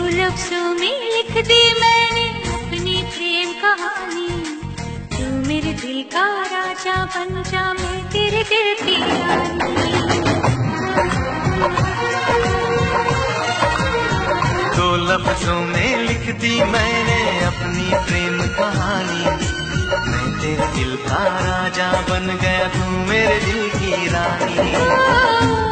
लफ्जों में लिख दी मैंने अपनी प्रेम कहानी। तू मेरे दिल का राजा बन जा, मैं तेरे दिल की रानी। दो लफ्जों में लिख दी मैंने अपनी प्रेम कहानी। मैं तेरे दिल का राजा बन गया, तू मेरे दिल की रानी।